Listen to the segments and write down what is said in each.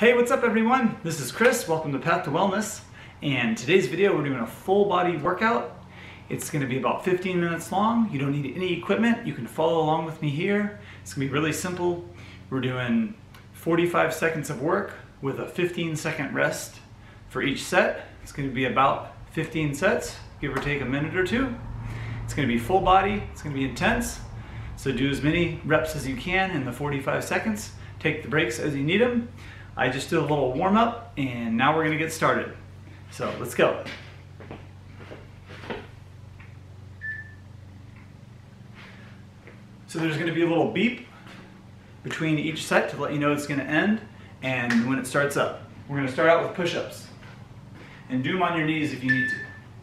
Hey, what's up everyone? This is Chris, welcome to Path to Wellness. And today's video, we're doing a full body workout. It's gonna be about 15 minutes long. You don't need any equipment. You can follow along with me here. It's gonna be really simple. We're doing 45 seconds of work with a 15-second rest for each set. It's gonna be about 15 sets, give or take a minute or two. It's gonna be full body, it's gonna be intense. So do as many reps as you can in the 45 seconds. Take the breaks as you need them. I just did a little warm up and now we're gonna get started. So let's go. So there's gonna be a little beep between each set to let you know it's gonna end and when it starts up. We're gonna start out with push-ups. And do them on your knees if you need to.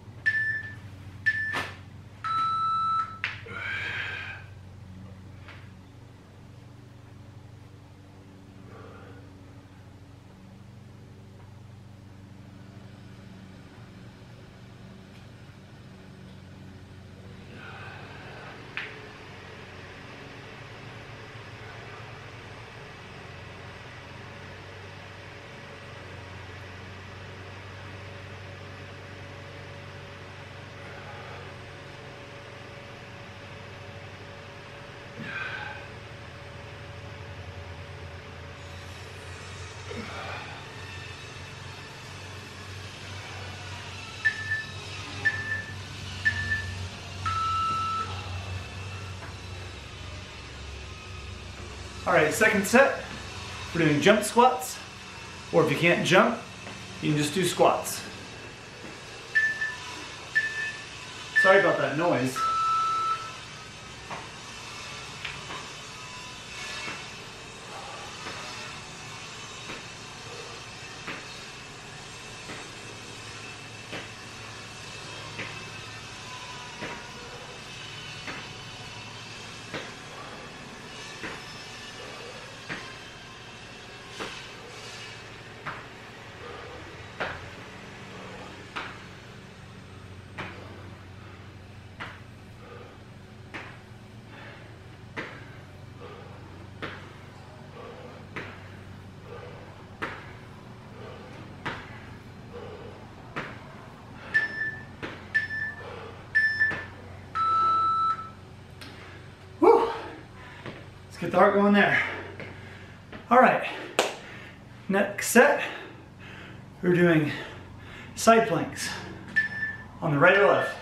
All right, second set, we're doing jump squats, or if you can't jump, you can just do squats. Sorry about that noise. Get the heart going there. All right, next set, we're doing side planks on the right or left.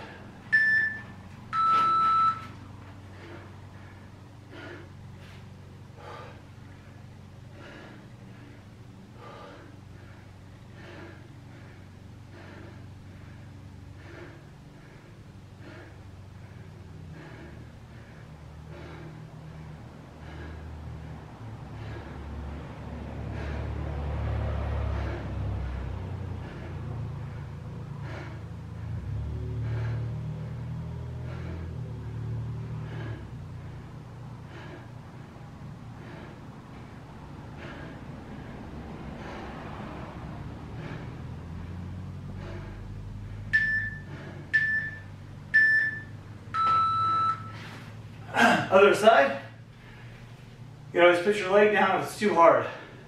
Other side. You can always put your leg down if it's too hard.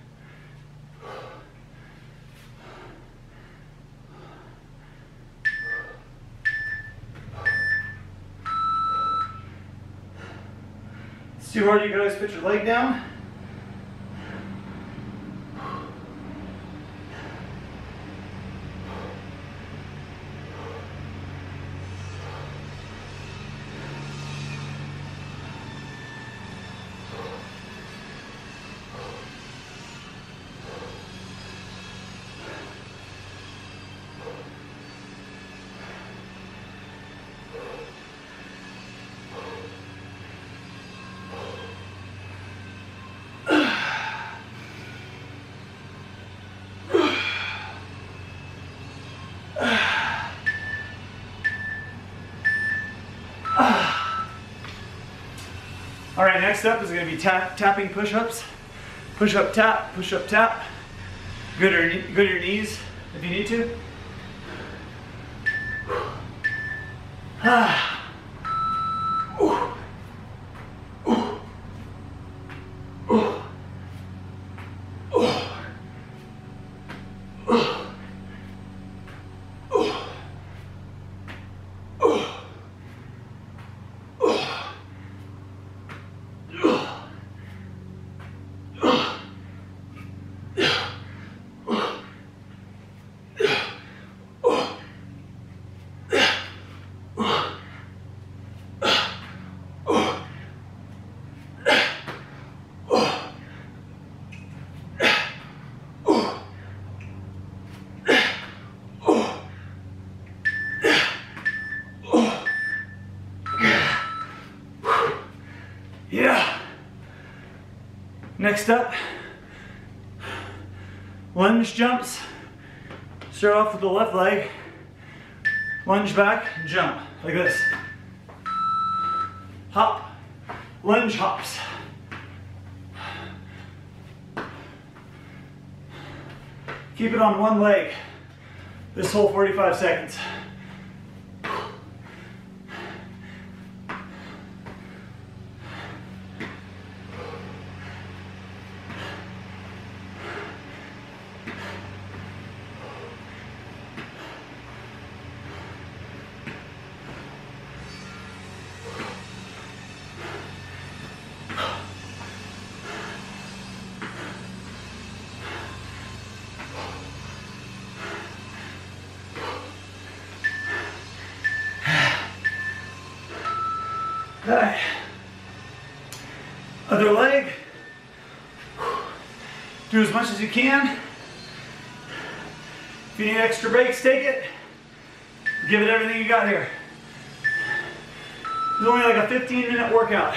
If it's too hard, you can always put your leg down. All right, next up is going to be tapping push-ups. Push-up tap, push-up tap. Go to your knees if you need to. Next up, lunge jumps. Start off with the left leg, lunge back, jump, like this. Hop, lunge hops. Keep it on one leg this whole 45 seconds. Okay. Other leg. Do as much as you can. If you need extra breaks, take it. Give it everything you got here. It's only like a 15-minute workout.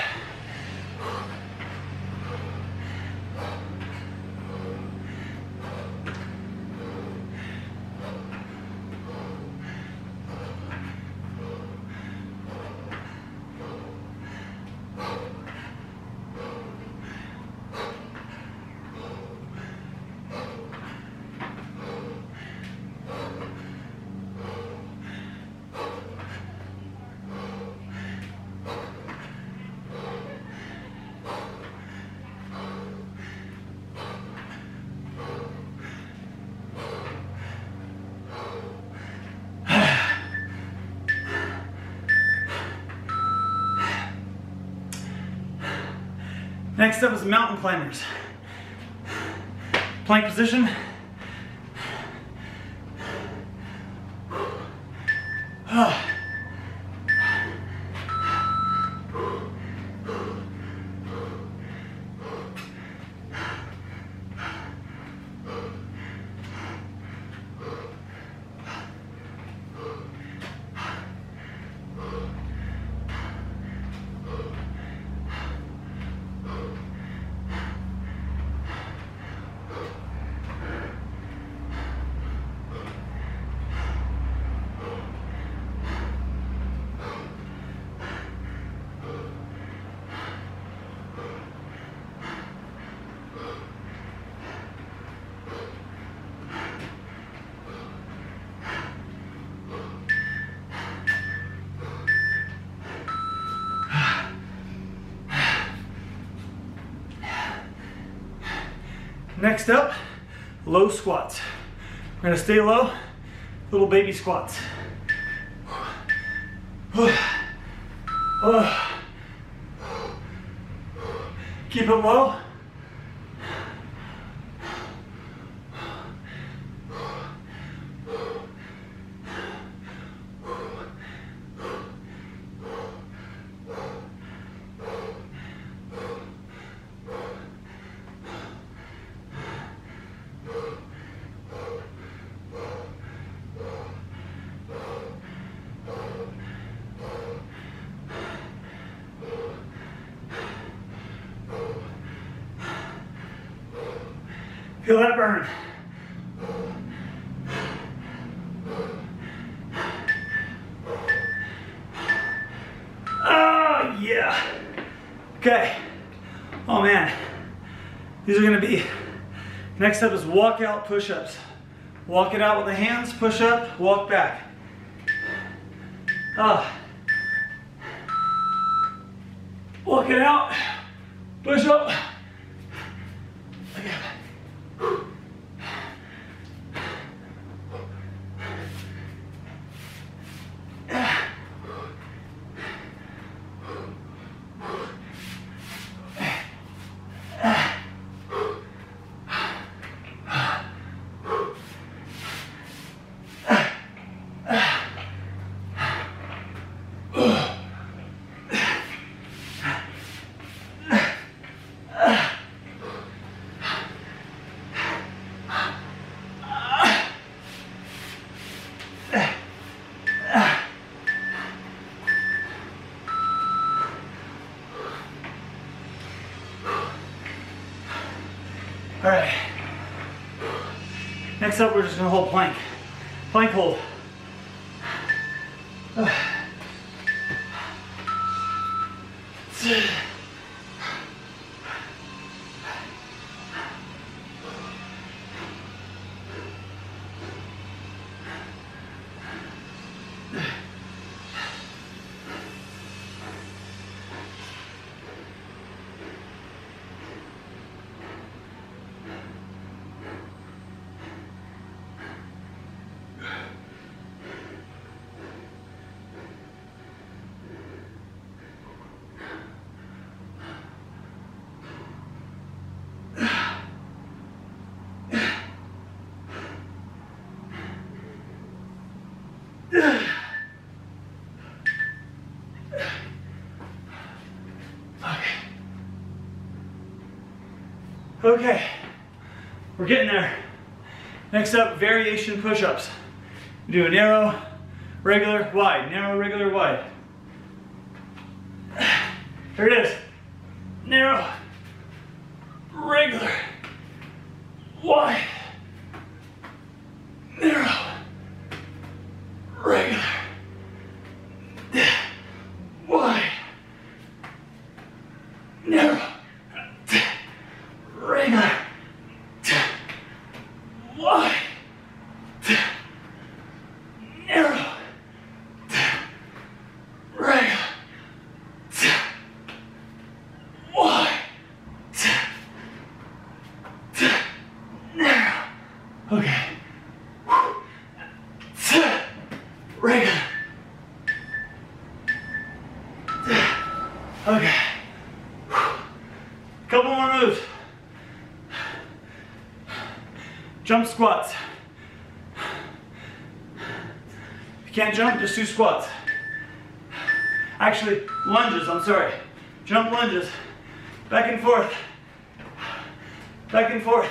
Next up is mountain climbers. Plank position. Next up, low squats. We're gonna stay low, little baby squats. Keep it low. Feel that burn. Oh, yeah. Okay. Oh, man. These are going to be, next up is walkout push-ups. Walk it out with the hands, push up, walk back. Walk it out, push up. Next up, we're just gonna hold plank. Plank hold. Okay, we're getting there. Next up, variation push-ups. Do a narrow, regular, wide, narrow, regular, wide. Here it is. Narrow, regular, wide, narrow, regular, wide, narrow, regular, wide, narrow, regular, wide, narrow. Okay. Regular. Okay. Couple more moves. Jump squats. If you can't jump, just do squats. Actually, lunges, I'm sorry. Jump lunges. Back and forth. Back and forth.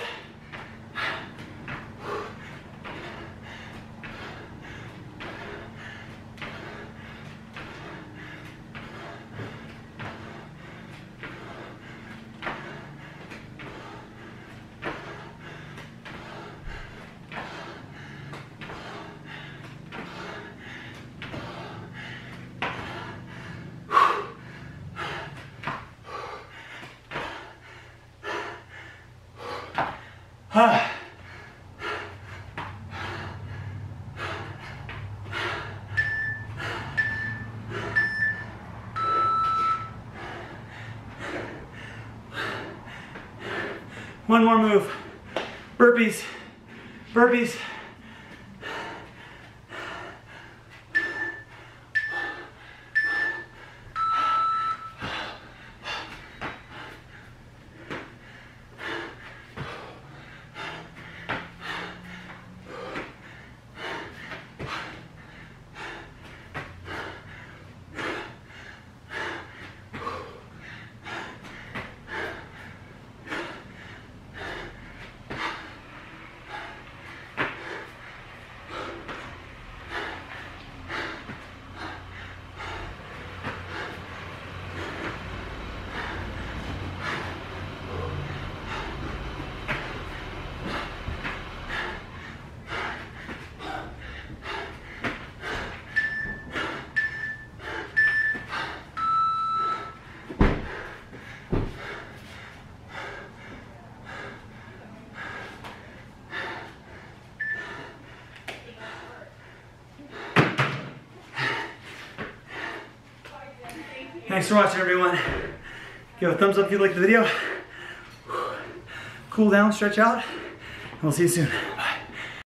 One more move. Burpees. Burpees. Thanks for watching, everyone. Give a thumbs up if you liked the video. Cool down, stretch out, and we'll see you soon. Bye.